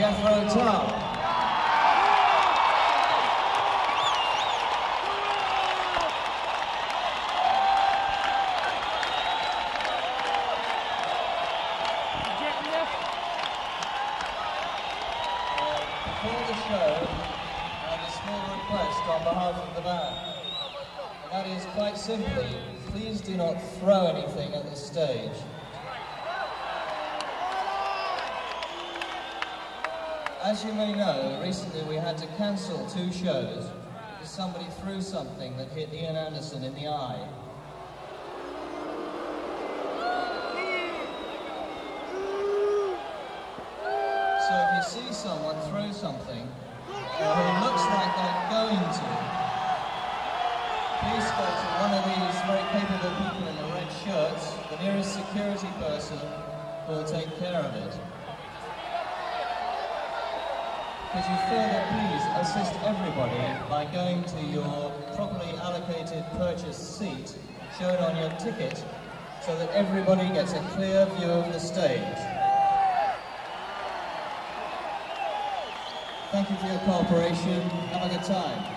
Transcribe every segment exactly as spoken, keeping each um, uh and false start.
Jethro Tull. Before the show, I have a small request on behalf of the band. And that is, quite simply, please do not throw anything at the stage. As you may know, recently we had to cancel two shows because somebody threw something that hit Ian Anderson in the eye. So if you see someone throw something uh, who looks like they're going to, please go to one of these very capable people in the red shirts. The nearest security person will take care of it. Could you further please assist everybody by going to your properly allocated purchase seat shown on your ticket so that everybody gets a clear view of the stage. Thank you for your cooperation. Have a good time.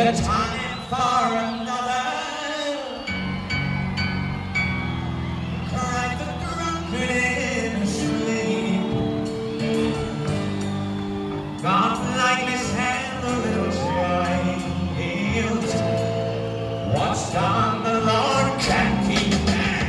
a time for another. Cried the drunkard in his sleep. God likeness and the little child. What's done the Lord can't keep back.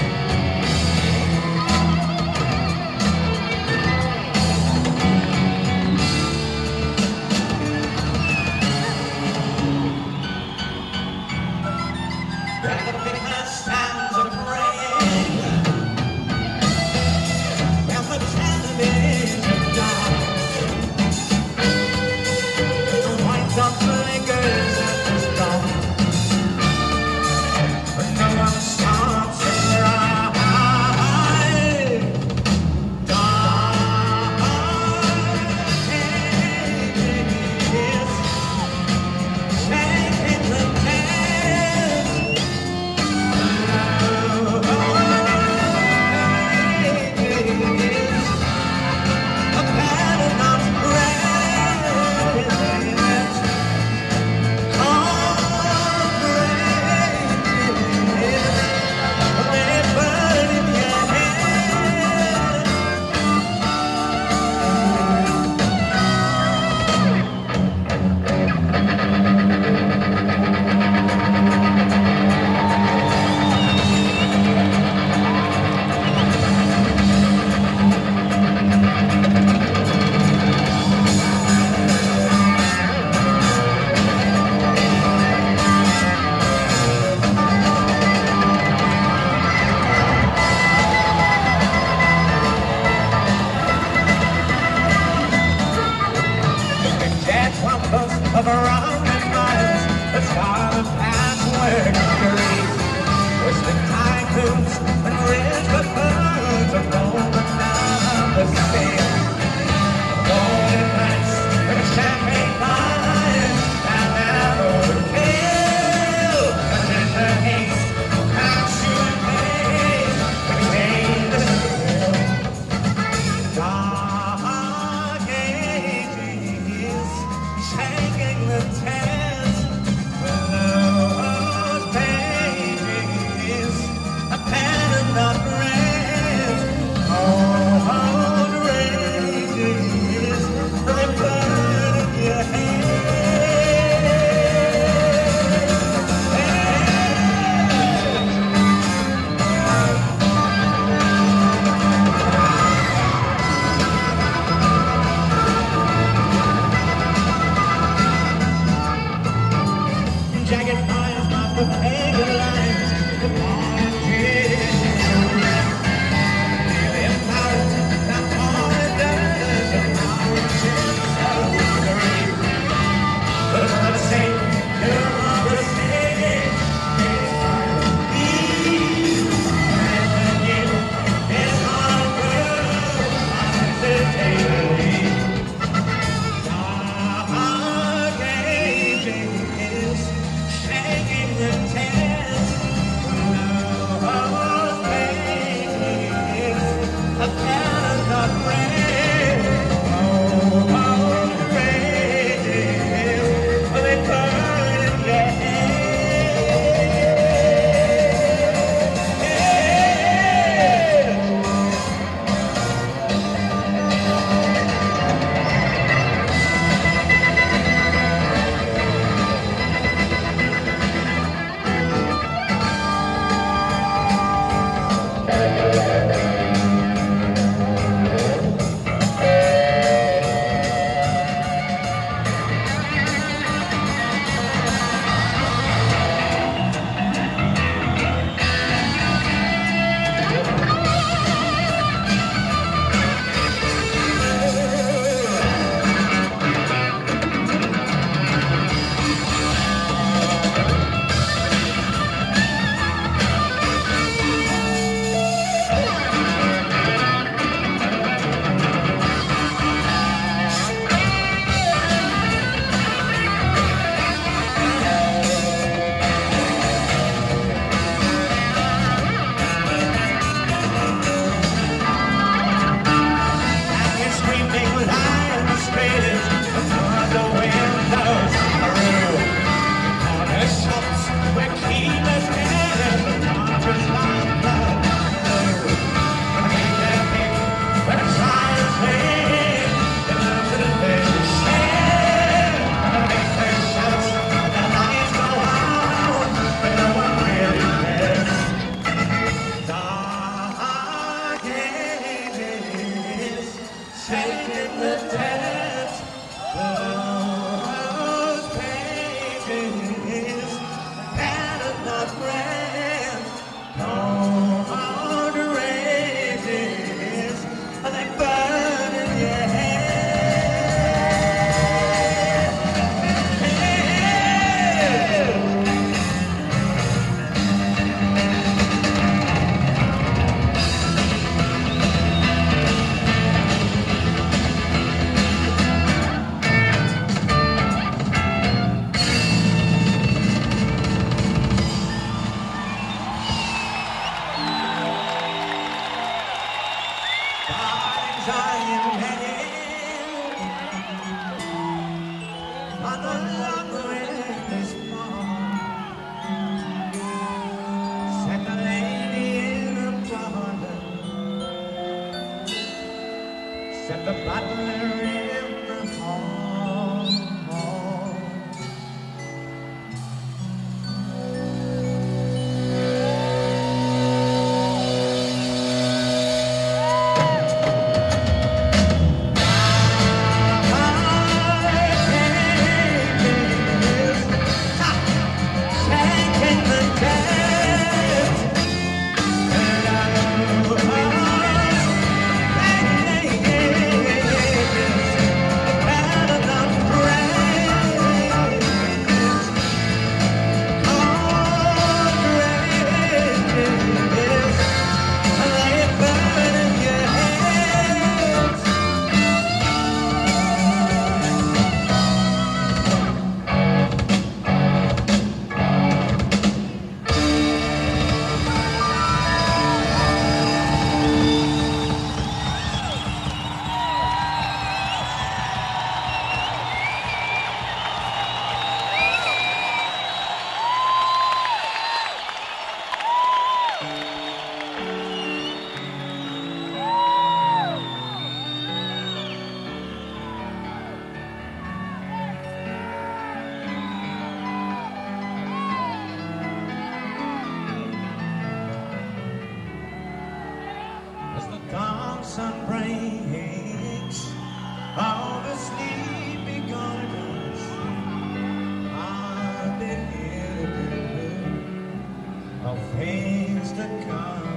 And the vicar stands a praying, and the television dies. The white dot flickers at his dawn, but no one stops to cry. Darkness, shaking the dance. Of around and miles, the scarlet patchwork green, twisted tycoons and rich buffoons are rolling down the sea. Golden nights and champagne wine, and that overkill, and in the haste, how should pace became the still. Dark ages, shaking the tent, those pages, a pen and not rest. Old rages, they burn in your head. sun breaks, all the sleepy gardens are beginning of things to come.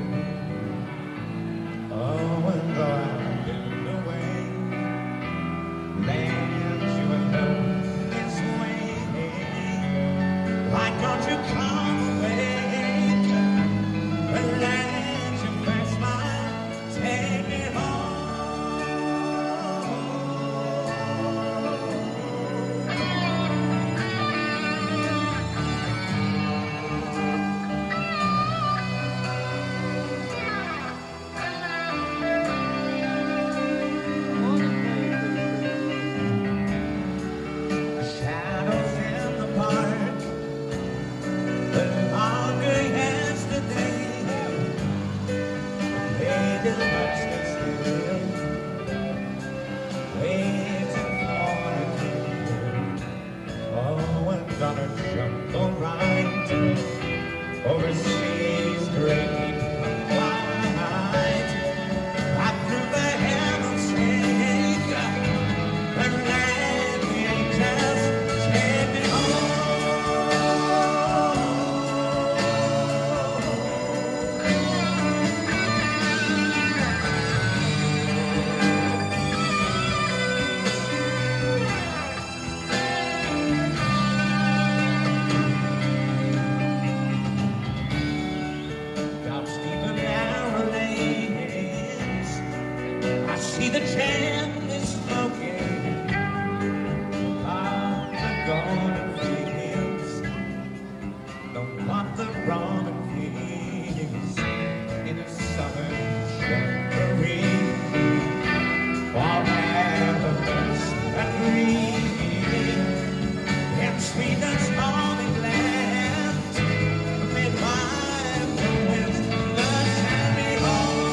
Oh, and though I've been away, land you know it's waiting. Why don't you come awake? The land you first mine, take me home. Shadows in the park, the longer yesterday, they much to still, waiting for the king. Oh, and gonna jump right over seas great wide, right through the heavens shake, and let the angels take me home. Down steep and narrow lanes, I see the chimney smoking of the golden fields. Don't want the robin fields in a southern shrubbery, or meadows that green in Sweden's stormy land. Made wide the winds that send me home.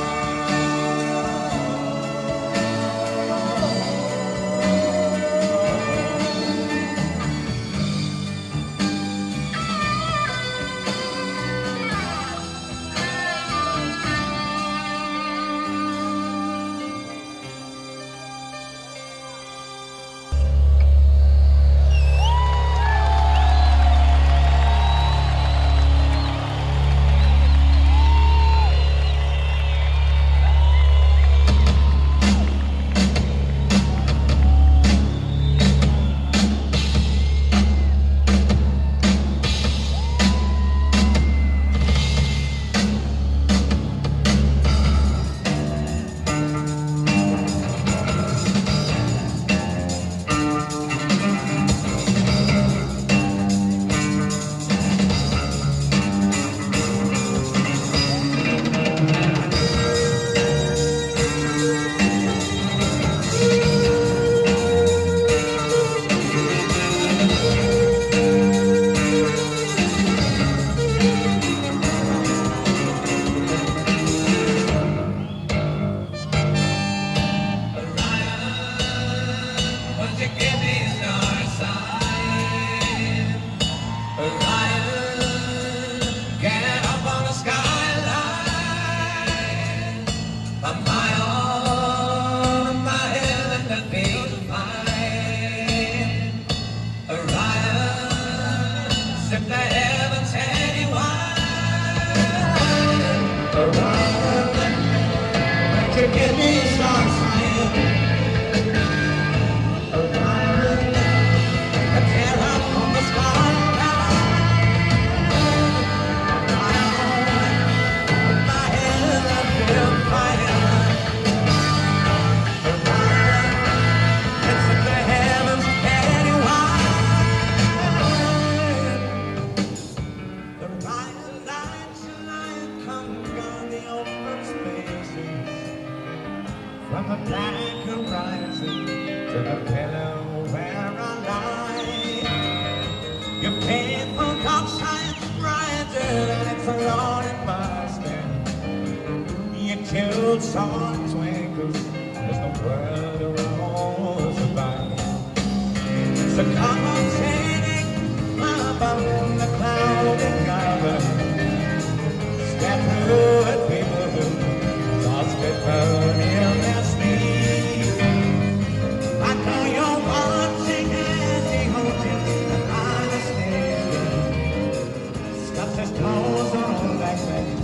field stars twinkle as the world rolls by. So come on, sailing above the clouded cover. Step through it, people who lost it in their sleep. I know you're watching as he holds you behind the stage. Stuffs his toes on all that place.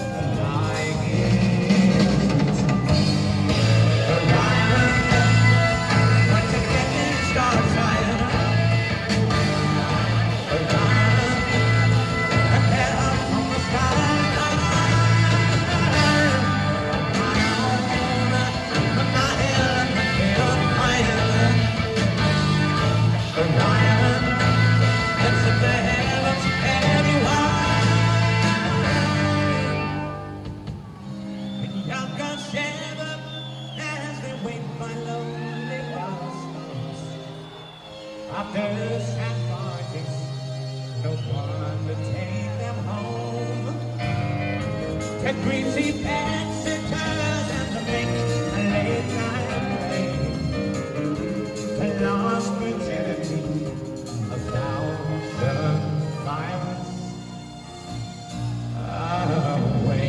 After sad parties, no one to take them home. To greasy passengers and to make a late night play. To lost virginity, a thousand miles away.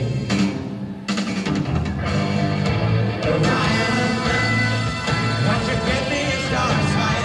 Orion, won't you give me a star sign?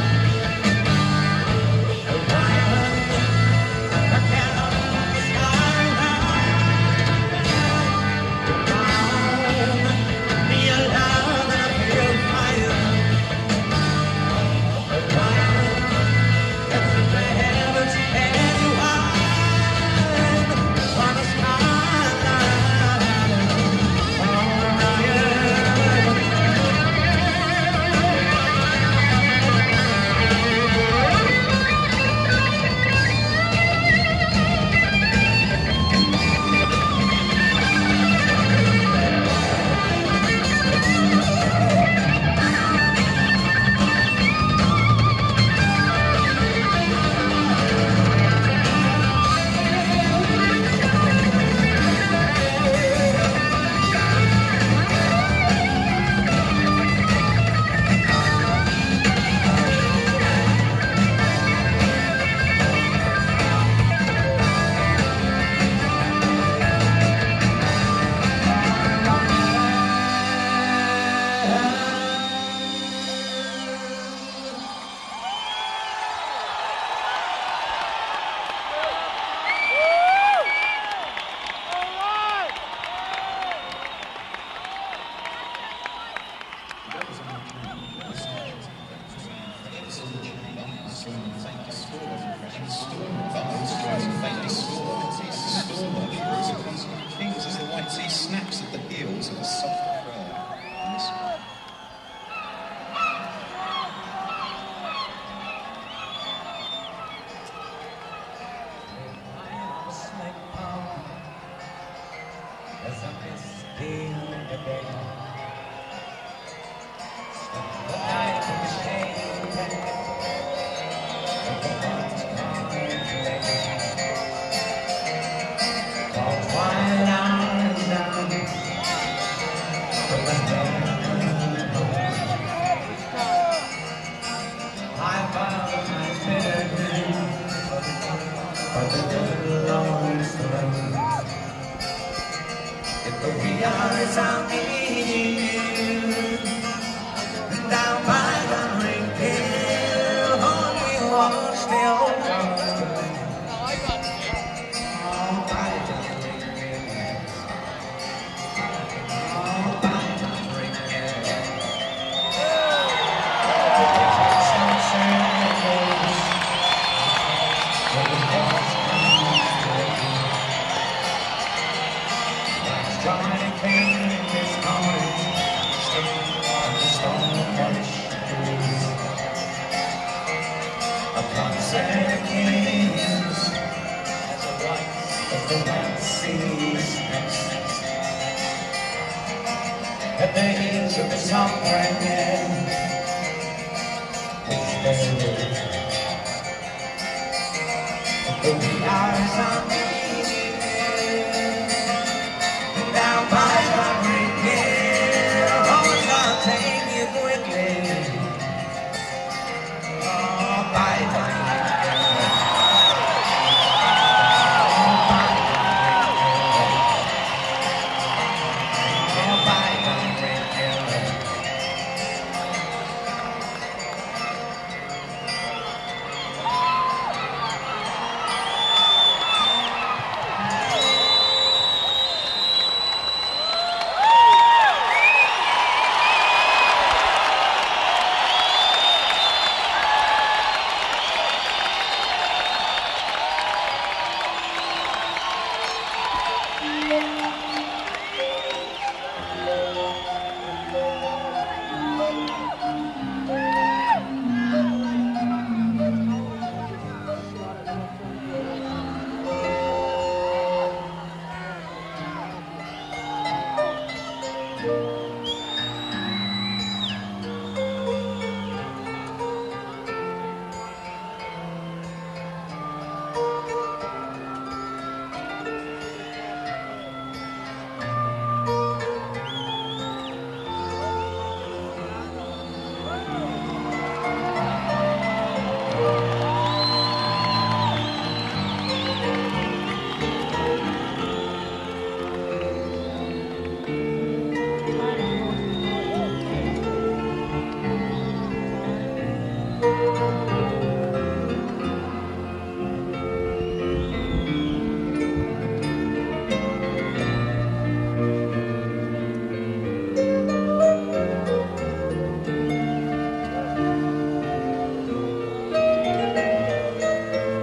Kings as the white sea snaps at the heels of a soft crow. Down by the ring hill, only watch the old guns play. All by the ring hill, all by the ring hill. Some sailors, when the boys come to Johnny King in his cottage, on the stone porch trees, upon Santa Kings, as the lights of the white seas next. At the heels of the song ringing, it's there. The wee eyes are meeting down by the ring.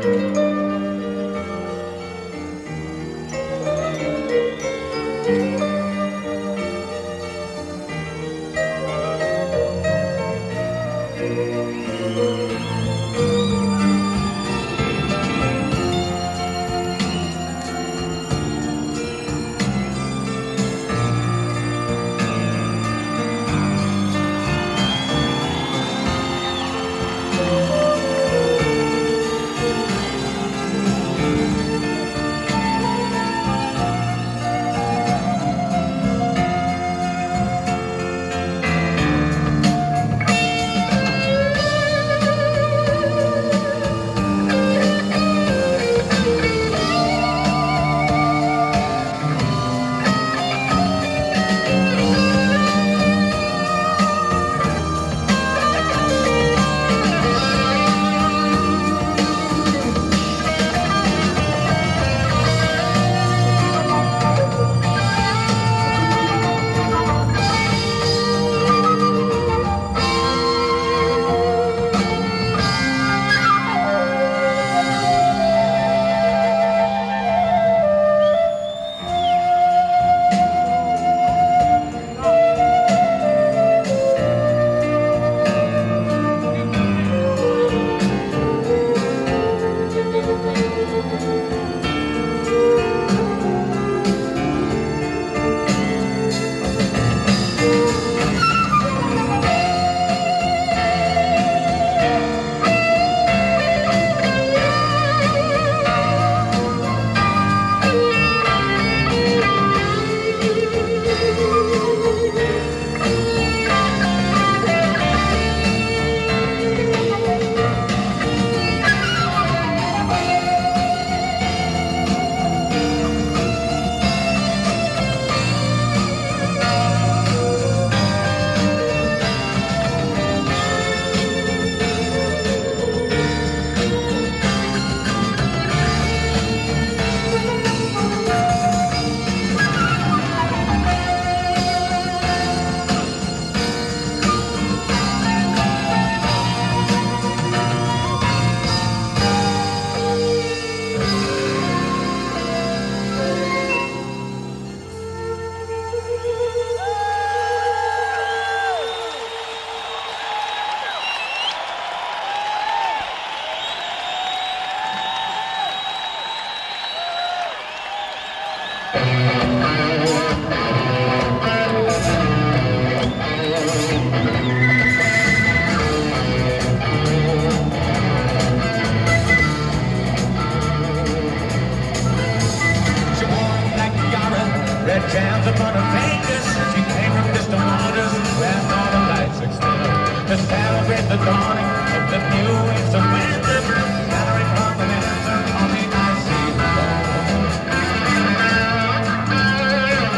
jams upon her fingers. She came from distant waters where northern lights extend to celebrate the dawning of the new winter winter, gathering from the winter on the icy floor.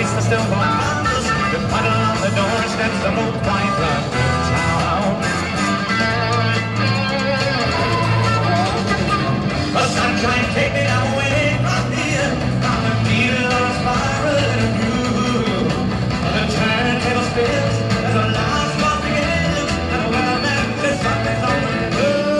Christ, the stillborn mothers, the puddle on the doorsteps, the old white London town. The sunshine take me away from here, from the needle of spiral and groove. The turntable spins as the last one begins, and the world man says something's on the move.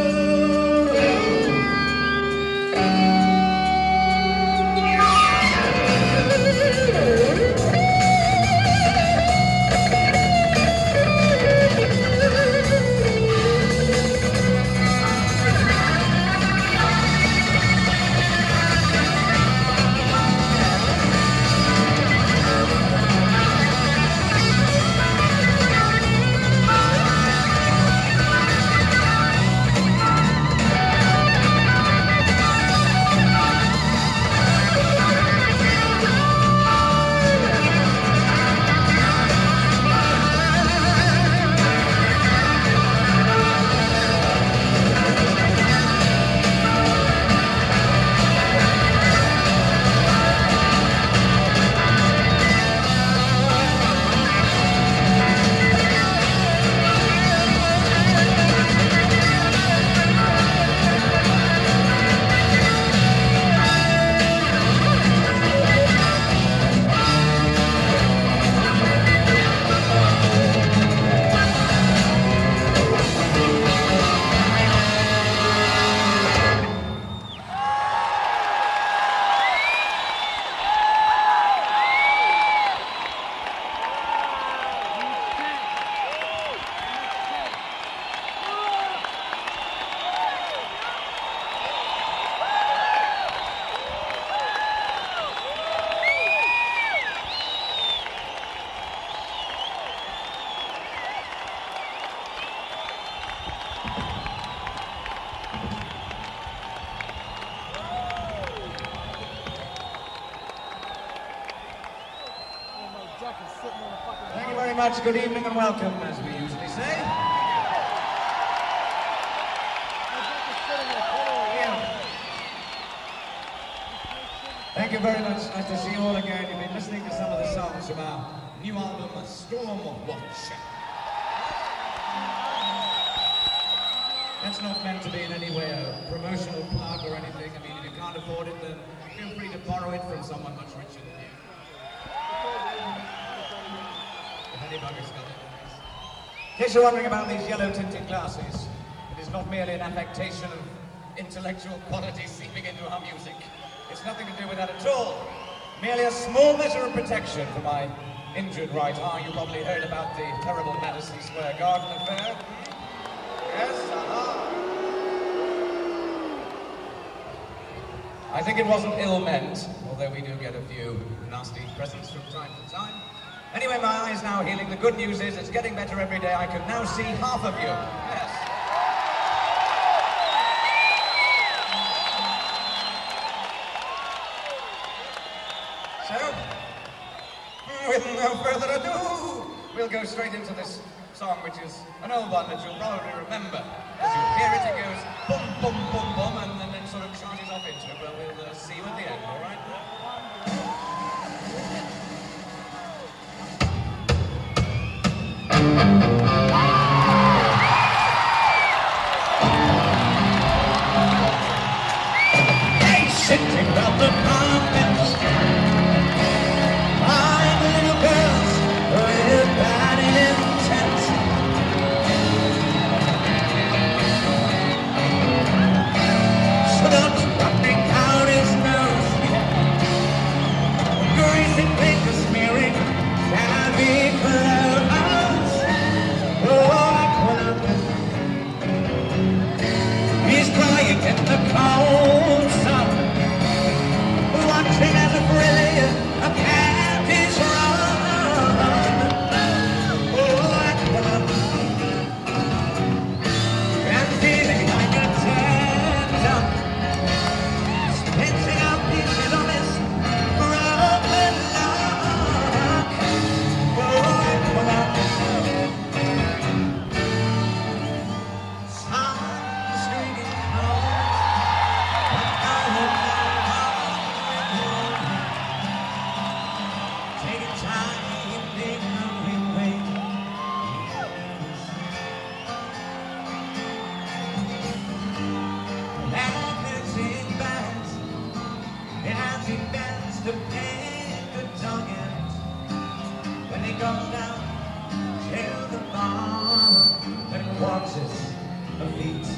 Thank you very much. Good evening and welcome, as we usually say. Yeah. Thank you very much. Nice to see you all again. You've been listening to some of the songs from our new album, Storm Watch. That's not meant to be in any way a promotional plug or anything. I mean, if you can't afford it, then feel free to borrow it from someone much richer than you. In case you're wondering about these yellow-tinted glasses, it is not merely an affectation of intellectual quality seeping into our music. It's nothing to do with that at all. Merely a small measure of protection for my injured right arm. You probably heard about the terrible Madison Square Garden affair. Yes, aha. I think it wasn't ill-meant, although we do get a few nasty presents from time to time. Anyway, my eye is now healing. The good news is it's getting better every day. I can now see half of you. Yes. So, with no further ado, we'll go straight into this song, which is an old one that you'll probably remember. As you hear it, it goes boom, boom, boom, boom, and then it sort of charges off into it. But we'll uh, see you at the end, all right? Sitting on the carpet, my little girls with bad intent. So don't running out his nose, greasy fingers smearing shabby clothes. Oh, he's crying in the cold sun, watching as a brilliant a cat is run. Oh, I come and feeling like a tantrum, spitting out pieces of his broken luck. Oh, To pay the dugget when he goes down to the bar and watches the feet.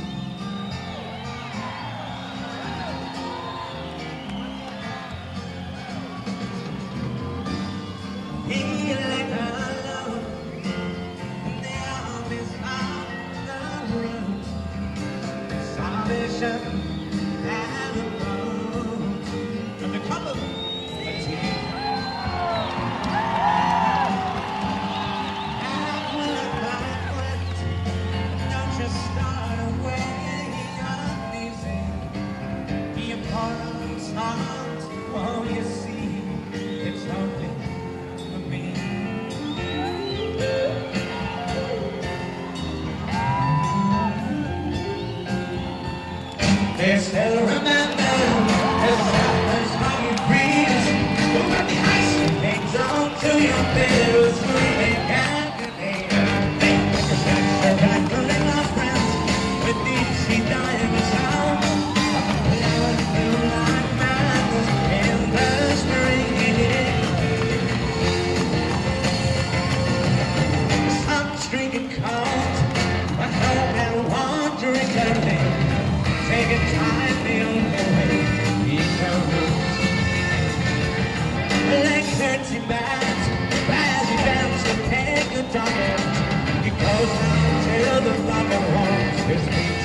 He let her alone in the armies on the road. Salvation and the road and the couple. They still remember as long as how you breathe. Over the ice and hangs on to your bitter screaming calculator. Make the structure back to little friends with deep sea diving sound. I'm playing through like madness in the spring. The sun streaking cold, I hope and wandering early. Taking time the only way he can lose. Legs hurting bad, as he bends to take the docket. He goes down till the locker warms his feet.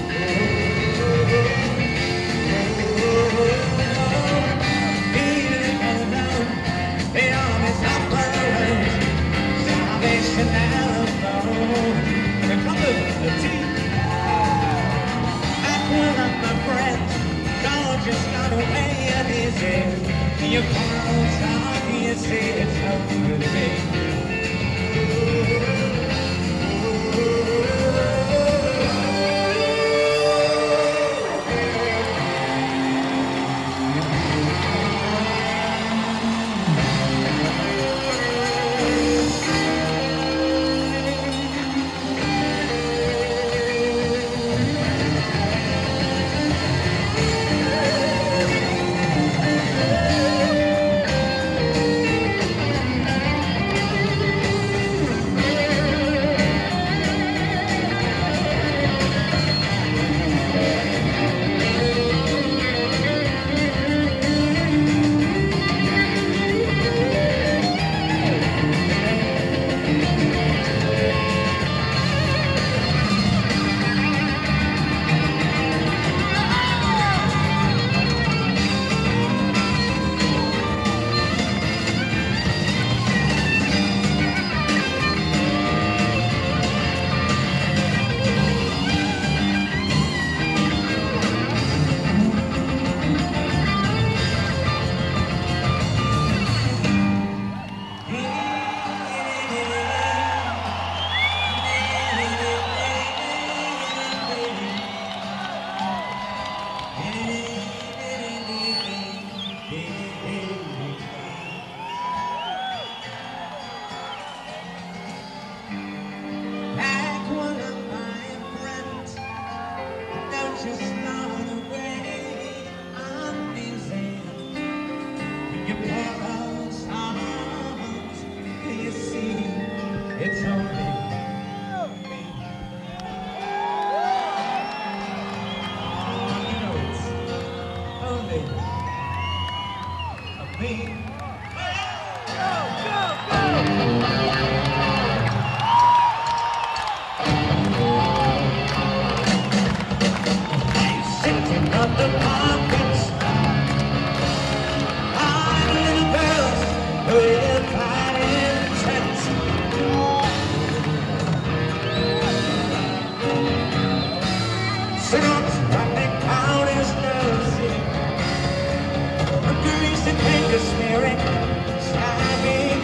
Feeling alone, the army's up around. Salvation and alone. The couple, the team. My friend, don't just got away and easy. You can't talk, you see it's no good to me. Spirit,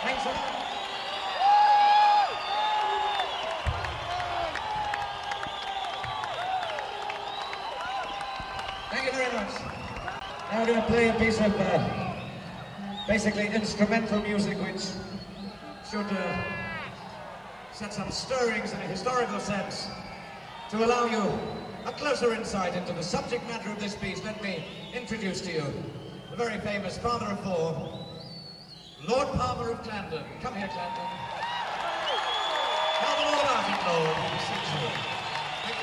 Thanks a lot. Thank you very much. Now we're going to play a piece of uh, basically instrumental music which should uh, set some stirrings in a historical sense to allow you a closer insight into the subject matter of this piece. Let me introduce to you the very famous father of four, Lord Palmer of Clandon. Come here, Clandon. Tell them all about it, Lord. Thank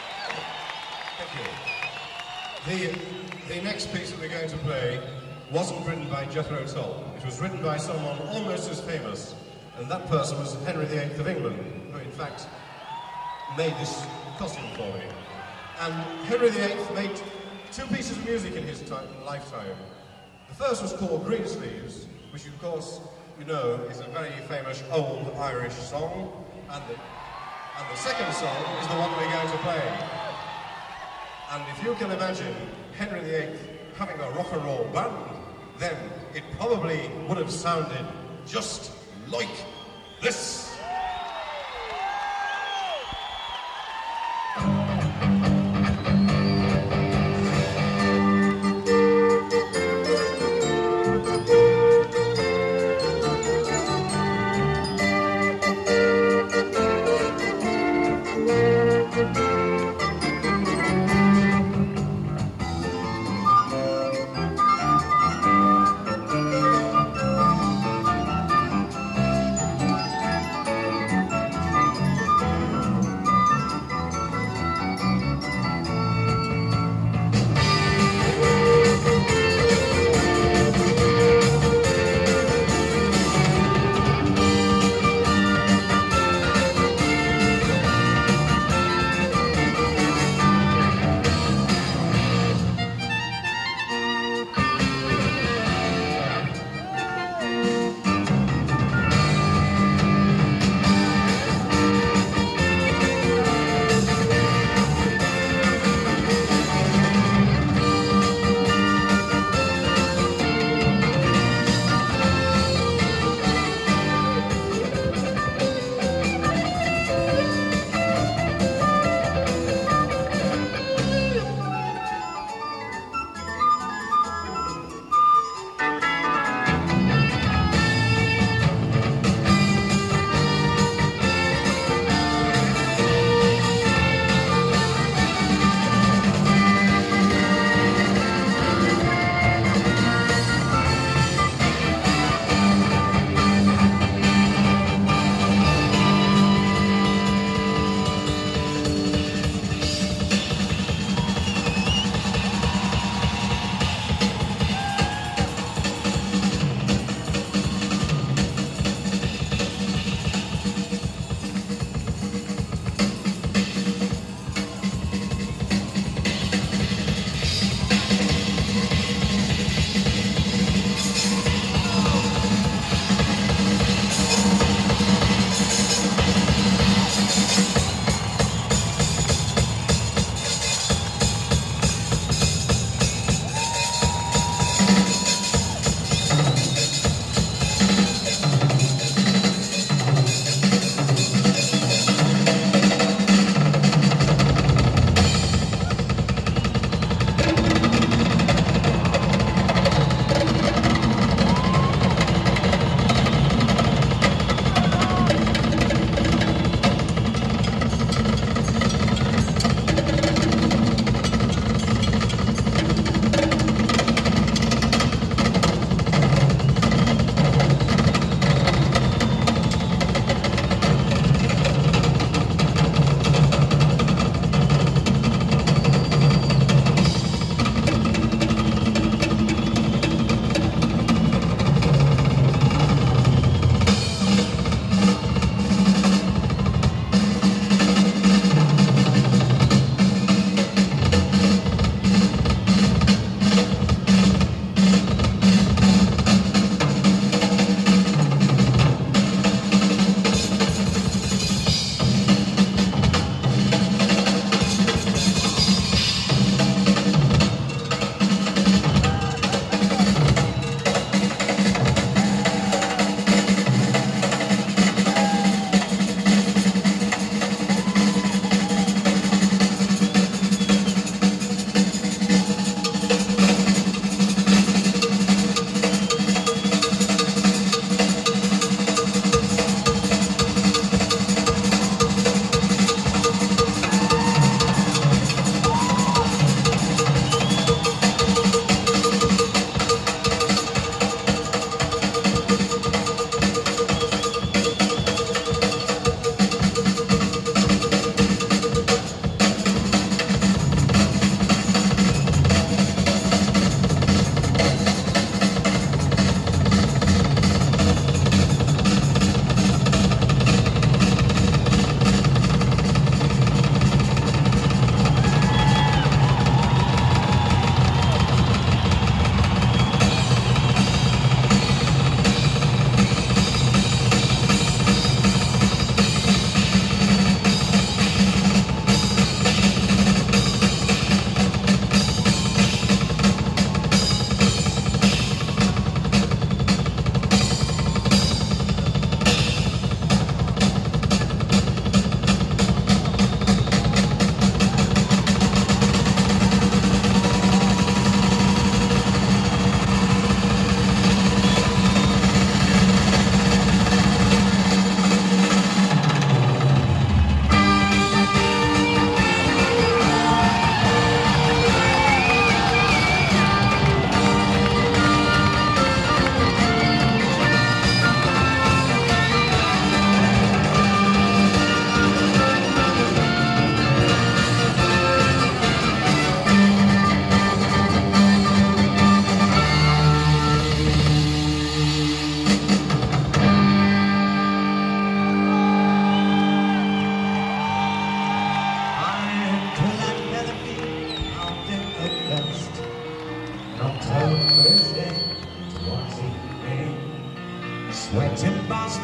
you. Thank you. The, the next piece that we're going to play wasn't written by Jethro Tull. It was written by someone almost as famous, and that person was Henry the Eighth of England, who in fact made this costume for me. And Henry the Eighth made two pieces of music in his time, lifetime. The first was called Greensleeves, which of course you know is a very famous old Irish song, and the, and the second song is the one we're going to play. And if you can imagine Henry the Eighth having a rock and roll band, then it probably would have sounded just like this.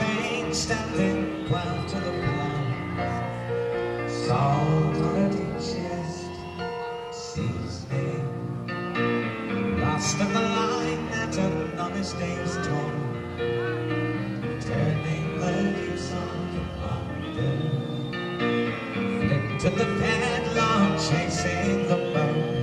veins standing ground to the plow. Salt on a deep chest, seasoning. Last of the line at an honest day's toll, turning the leaves on the ponder. Flicked at the padlock, chasing the bird.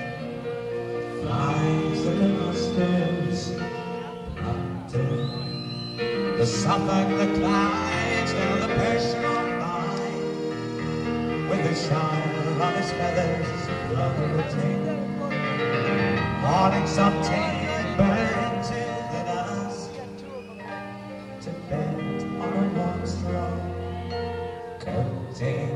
Flies at the nostrils, under. The Suffolk, the Clydes, now the Persian on by, with the shine on his feathers, floating. Mornings of timber into the dusk, to bed on a warm straw coating.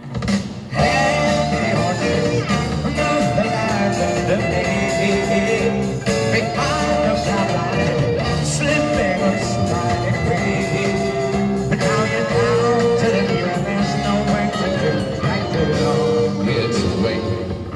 Heavy horses move the land and the baby behind the line, slipping or sliding free. But now you're down to the view and there's nowhere to go back to home. It's waiting.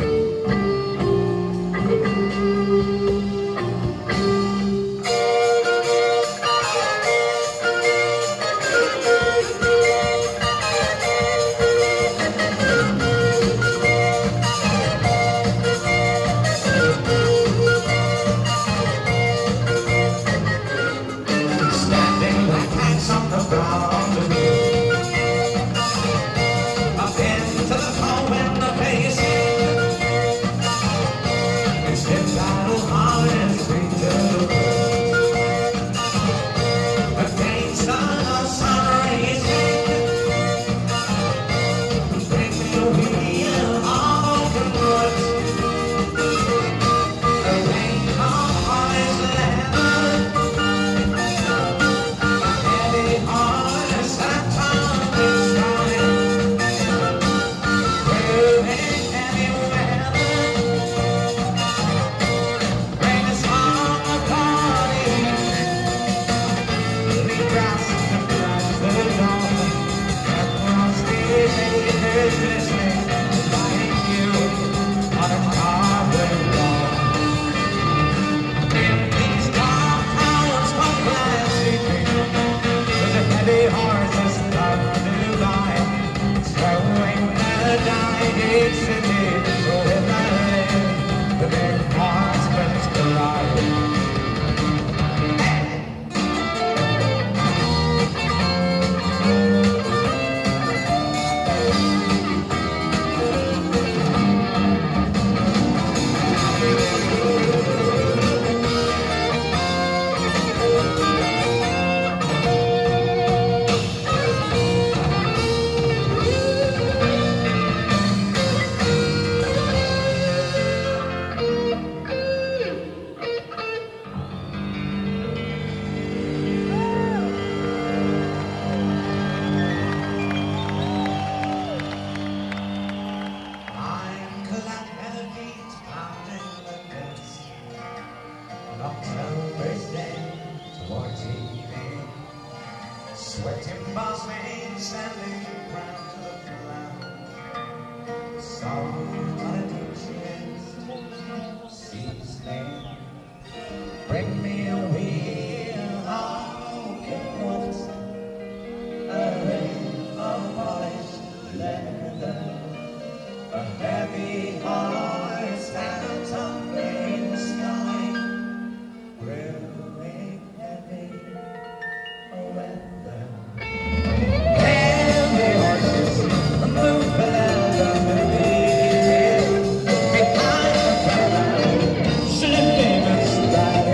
Sweating boss man standing proud to the ground. Salt on a deep chest, seasoning. Bring me a wheel of wood, a ring of polished leather, a heavy horse and a tumbling sky, brewing heavy weather. Heavy horses move the land of the beat, behind the crowd, slipping and sliding.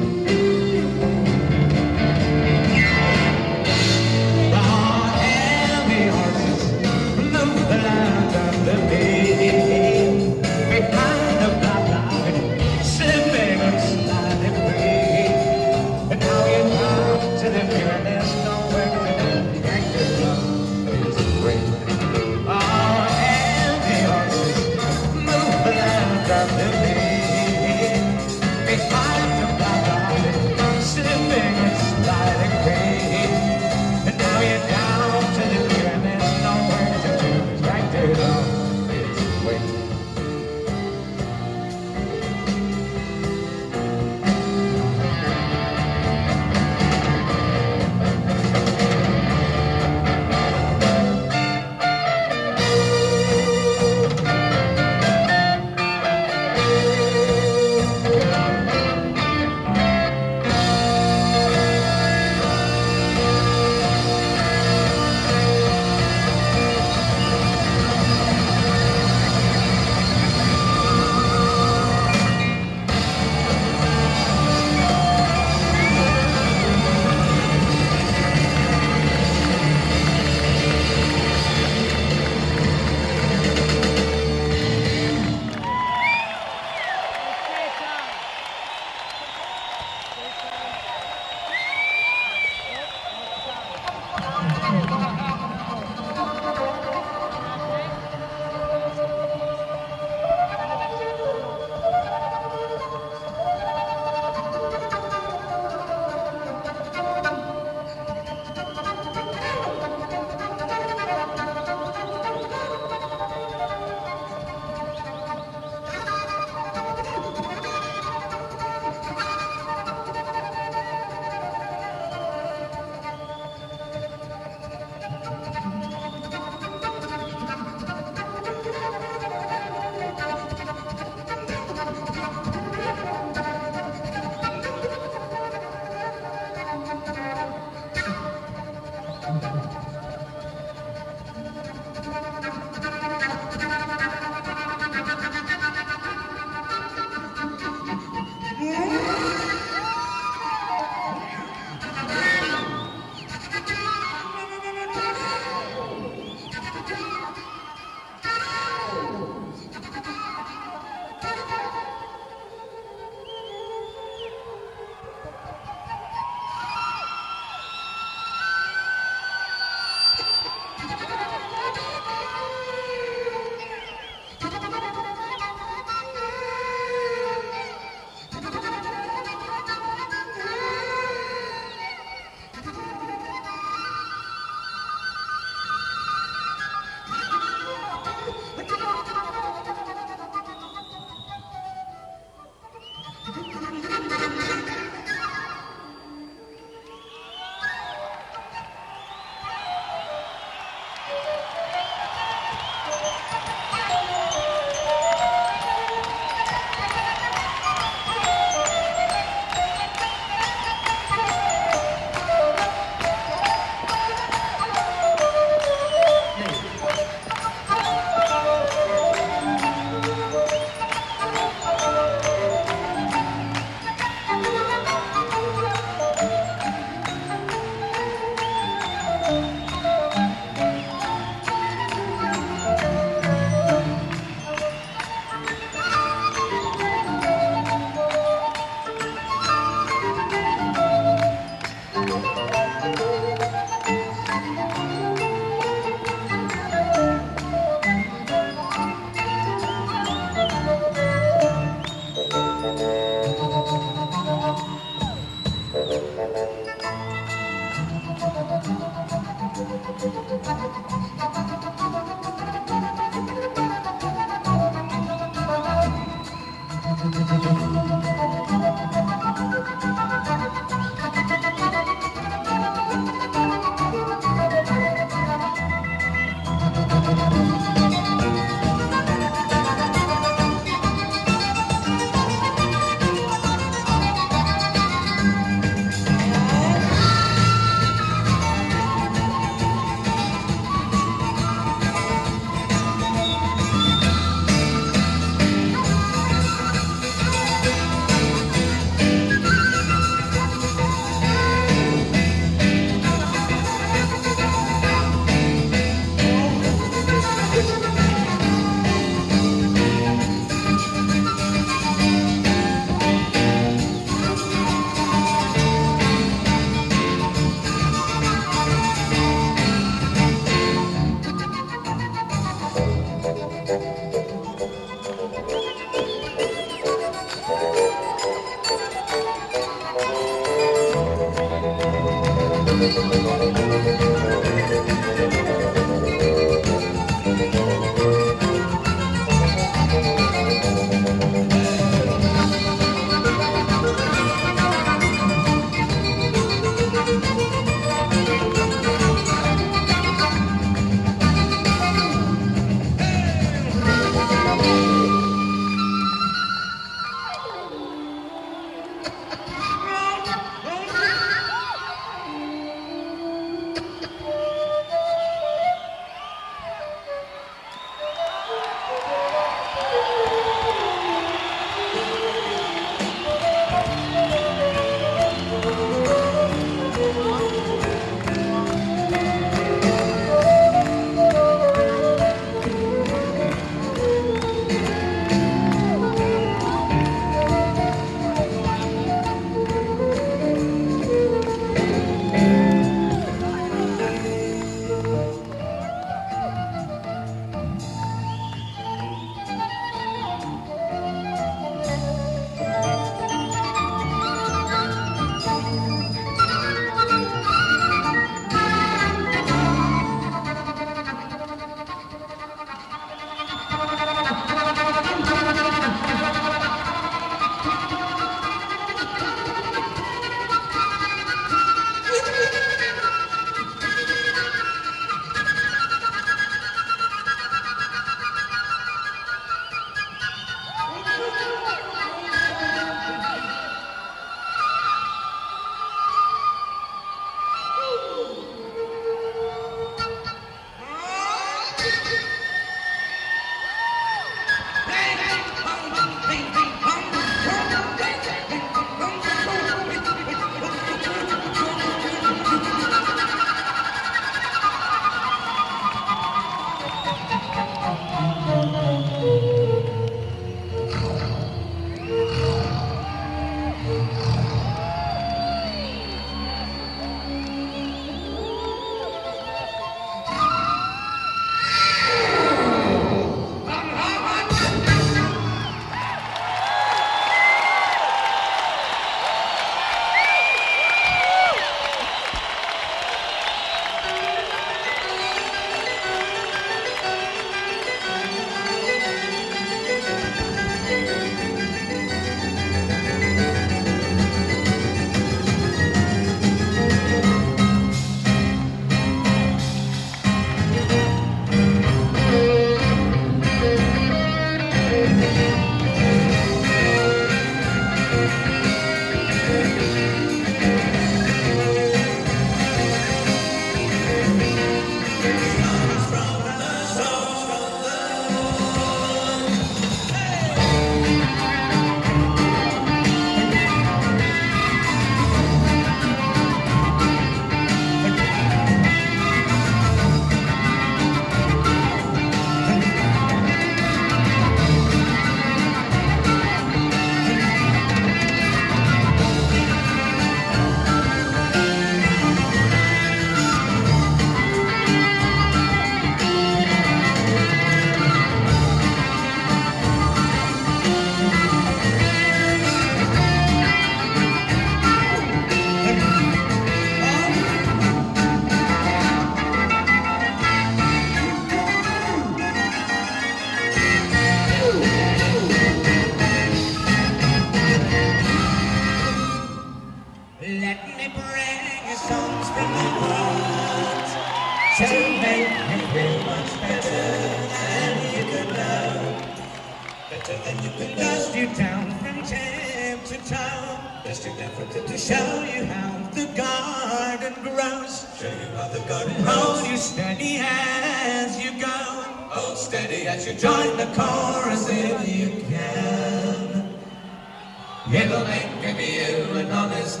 you down from tip to toe. Just enough to show you how the garden grows. Show you how the garden grows. Hold you steady as you go. Hold steady as you join the chorus if you can. It'll make of you an honest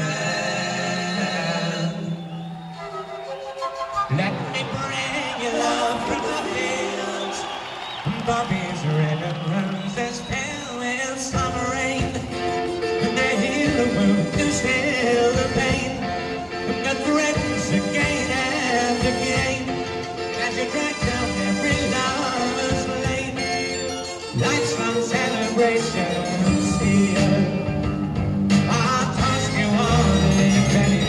man. Let me bring you love from the fields. Bobby's red and roses pale in summer rain. And they heal the wound to still the pain. That threatens again and again. As you drag down every lover's lane. Lights from celebration, see you. I'll toss you on a penny.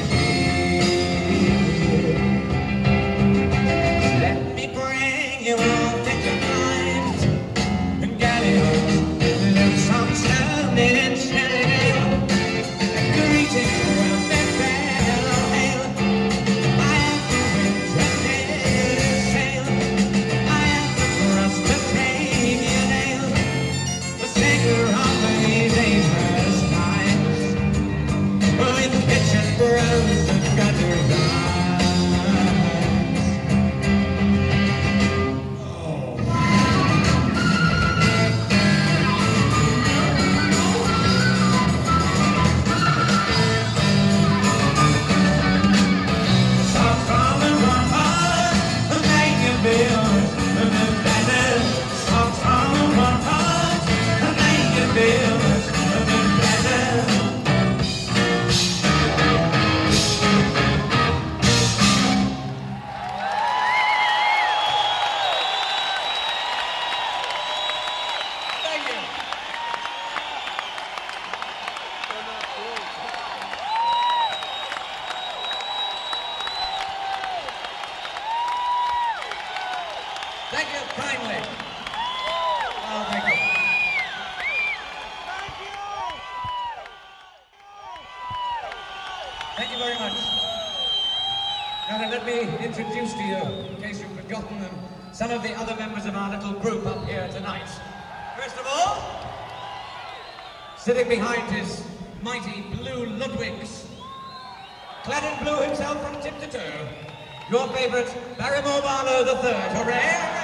Let me bring you on. Thank you kindly. Oh, thank you. Thank you very much. Now then, let me introduce to you, in case you've forgotten them, some of the other members of our little group up here tonight. First of all, sitting behind his mighty blue Ludwigs, clad in blue himself from tip to toe, your favourite, Barrymore Barlow the Third. Hooray! Hooray!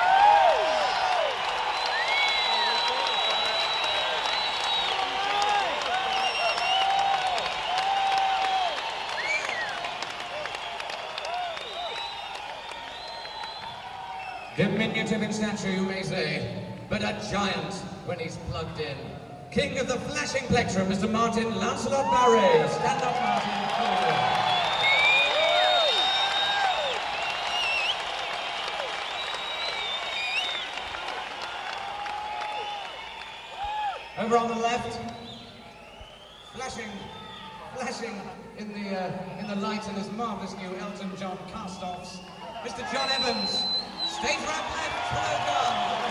Diminutive in stature, you may say, but a giant when he's plugged in. King of the flashing plectrum, Mister Martin Lancelot Barry. Stand up, Martin. Over on the left, flashing, flashing in the uh, in the light in his marvelous new Elton John cast-offs, Mister John Evans, stage right left, well done.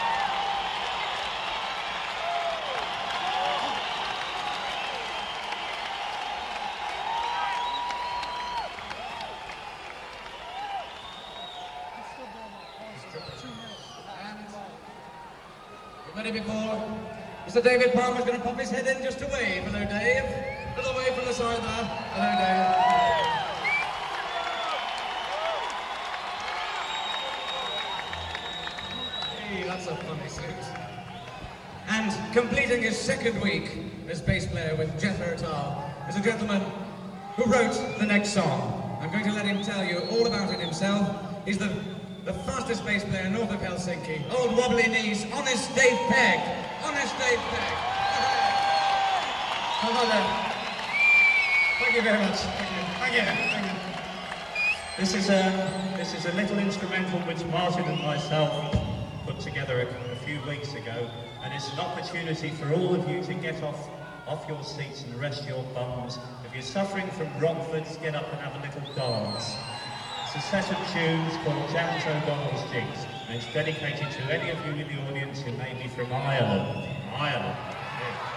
And you ready before? Mister David Palmer's going to pop his head in just to wave. Hello, Dave. A little wave from the side there. Hello, Dave. Hey, that's a funny suit. And completing his second week as bass player with Jethro Tull is a gentleman who wrote the next song. I'm going to let him tell you all about it himself. He's the, the fastest bass player north of Helsinki. Old wobbly knees, honest Dave Pegg. Honest Dave Pegg. Come on then. Thank you very much. Thank you. Thank you. Thank you. This is a this is a little instrumental which Martin and myself put together a, a few weeks ago, and it's an opportunity for all of you to get off off your seats and rest your bums. If you're suffering from Rockfords, get up and have a little dance. It's a set of tunes called James O'Donnell's Jigs, and it's dedicated to any of you in the audience who may be from Ireland. Ireland. Yeah.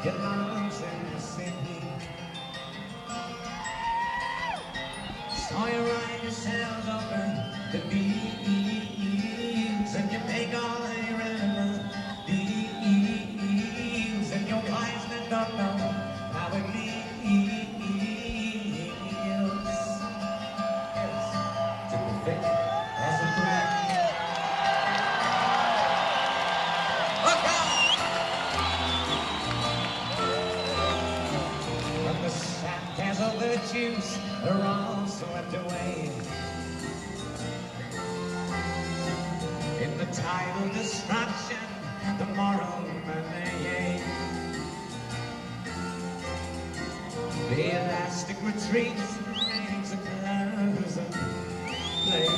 your lungs in the city. So you ride yourselves over the beams, and you make all irrelevant deals, and your eyes that don't know how it feels. Yes, to the thick as a brick. Look out! From the sap as all the juice are all swept away. In the tide of destruction, the moral Malay. The elastic retreats, remains a close of play.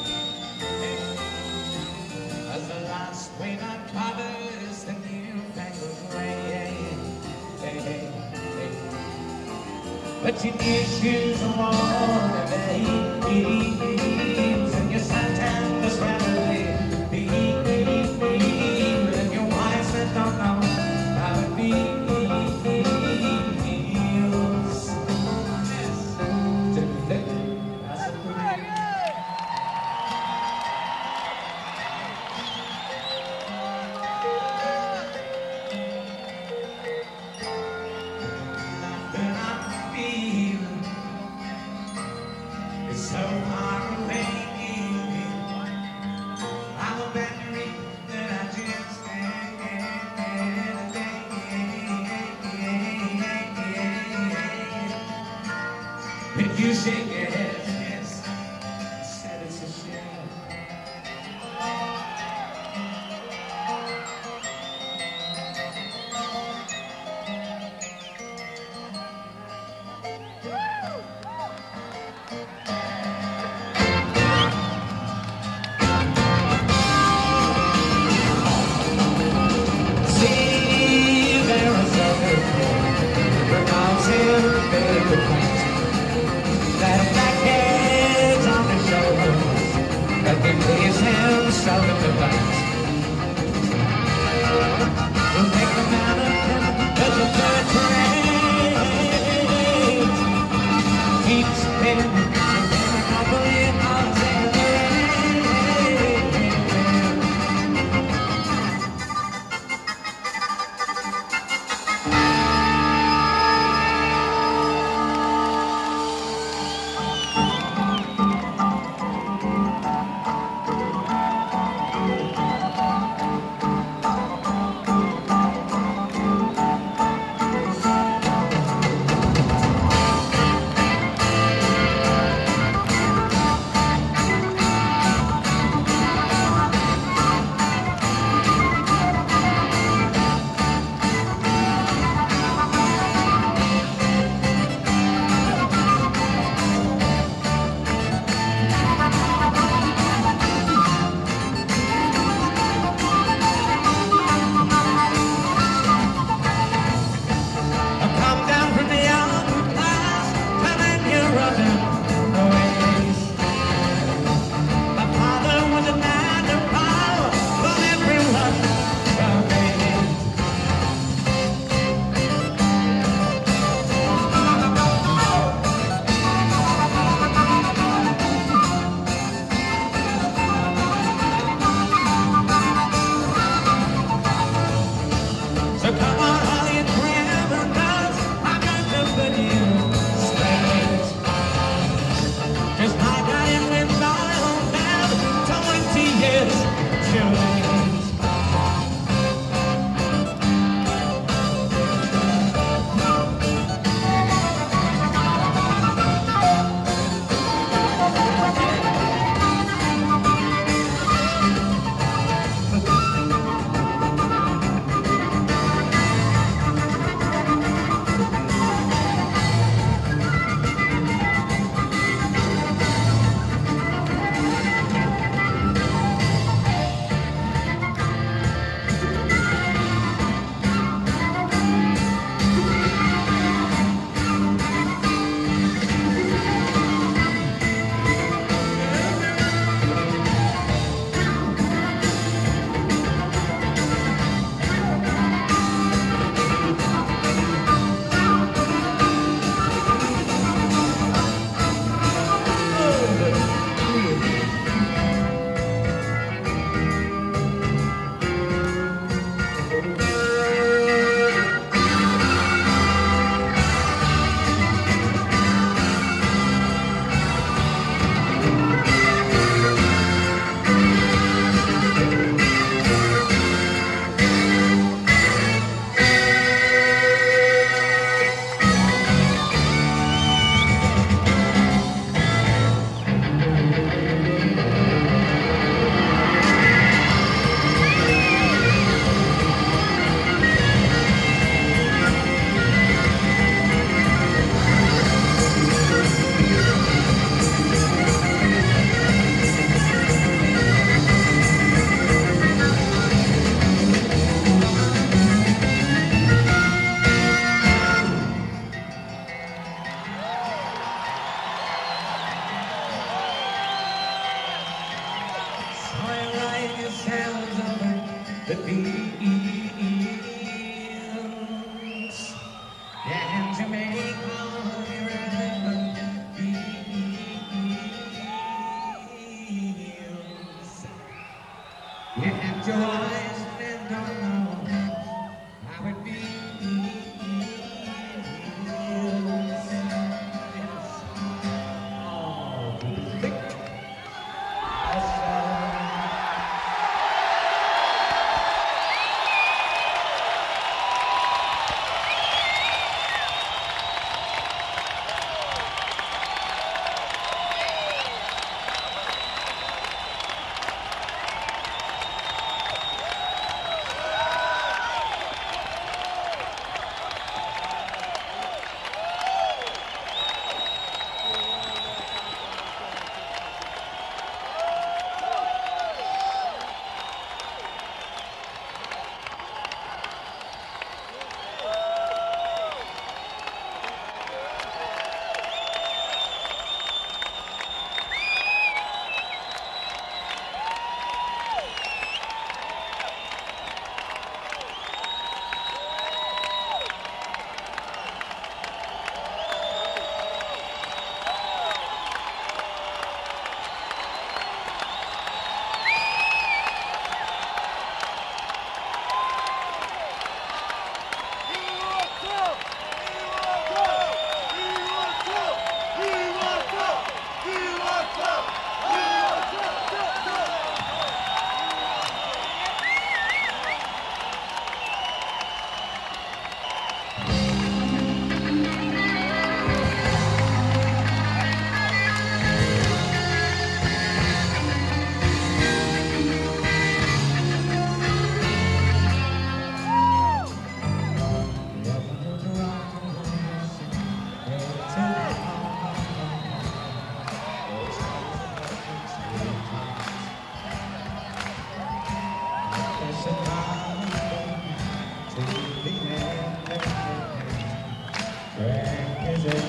As the last wind uncovers the newfangled way. Hey, hey, hey. But your new shoes are worn and the heels, and your suntan is rapidly beams, and your wives that don't know how it feels. Yes, to live as a queen. Nothing I feel is so far away. I'm a battery that I just and you shake your head, yes, said it's a shame. See, there is other mountain, baby, that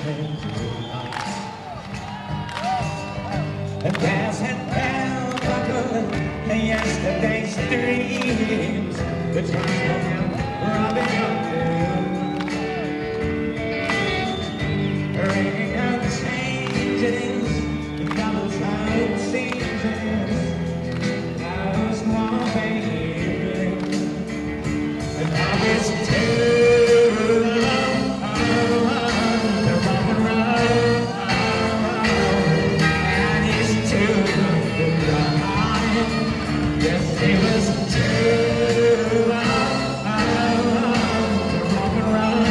And dancing down the good and yesterday's dreams, the time rubbing up to ringing out changes, the colors out seasons. I was one baby, and I was too long to rock and roll. Yes, he was too loud to rock and roll.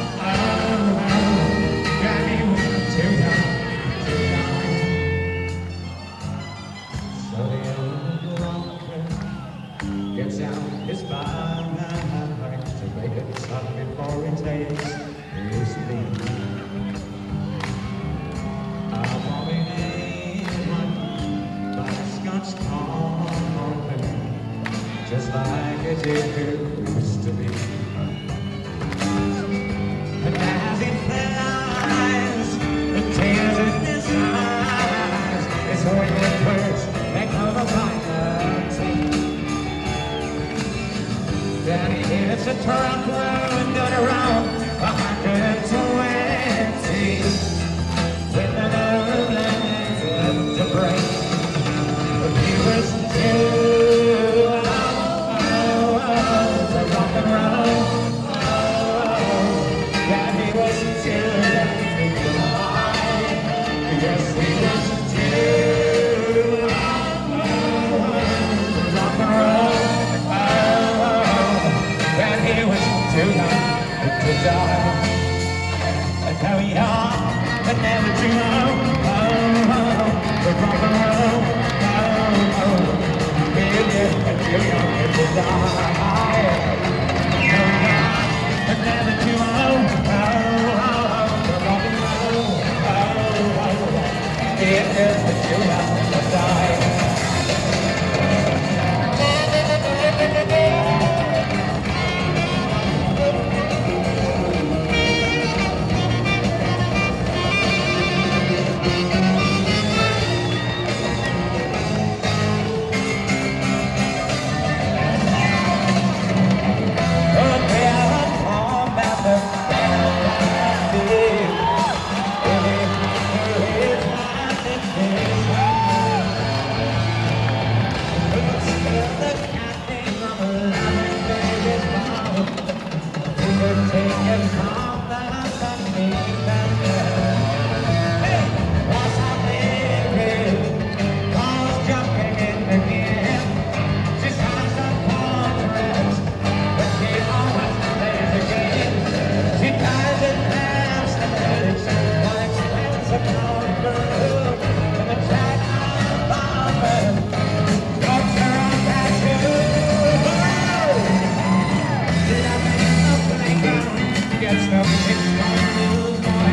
Yeah, he was too young, too young. So the old rocker gets out his bike to make it stop before it takes his leave. I'm walking in my Scotch coffee, just like it used to be. And as he flies, the tears in his eyes, his horrid words echo like a tea. Then he hits a truck road around a hundred and twenty, with another legs left to break. But he was too and now we are, but never too long. Oh, oh, we're rock and roll. Oh, oh, we're never too young to die. Now we are, but never too long. Oh, oh, we're rock and roll. Oh, oh, we're never too young to die. Gets up, it's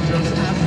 just have